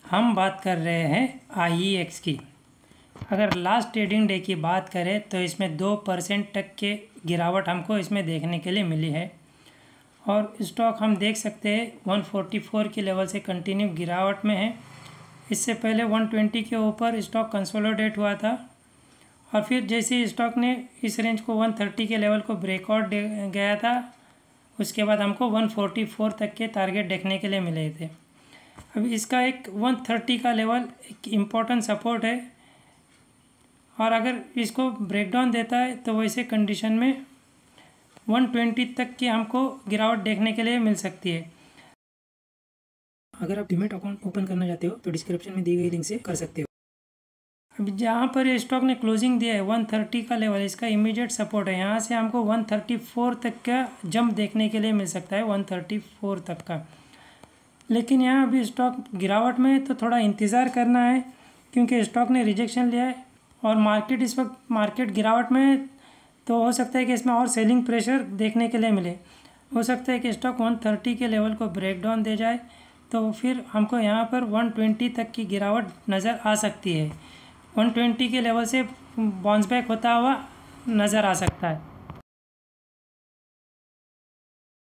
हम बात कर रहे हैं IEX की। अगर लास्ट ट्रेडिंग डे की बात करें तो इसमें 2% तक के गिरावट हमको इसमें देखने के लिए मिली है और स्टॉक हम देख सकते हैं 144 के लेवल से कंटिन्यू गिरावट में है। इससे पहले 120 के ऊपर स्टॉक कंसोलिडेट हुआ था और फिर जैसे स्टॉक ने इस रेंज को 130 के लेवल को ब्रेकआउट गया था, उसके बाद हमको 144 तक के टारगेट देखने के लिए मिले थे। अब इसका एक 130 का लेवल एक इम्पोर्टेंट सपोर्ट है और अगर इसको ब्रेकडाउन देता है तो वैसे कंडीशन में 120 तक की हमको गिरावट देखने के लिए मिल सकती है। अगर आप डीमैट अकाउंट ओपन करना चाहते हो तो डिस्क्रिप्शन में दी गई लिंक से कर सकते हो। अब जहाँ पर ये स्टॉक ने क्लोजिंग दिया है 130 का लेवल इसका इमीडिएट सपोर्ट है। यहाँ से हमको 134 तक का जंप देखने के लिए मिल सकता है, 134 तक का। लेकिन यहाँ अभी स्टॉक गिरावट में है तो थोड़ा इंतज़ार करना है क्योंकि स्टॉक ने रिजेक्शन लिया है और मार्केट इस वक्त गिरावट में है, तो हो सकता है कि इसमें और सेलिंग प्रेशर देखने के लिए मिले। हो सकता है कि स्टॉक 130 के लेवल को ब्रेक डाउन दे जाए तो फिर हमको यहाँ पर 120 तक की गिरावट नज़र आ सकती है। 120 के लेवल से बाउंस बैक होता हुआ नज़र आ सकता है।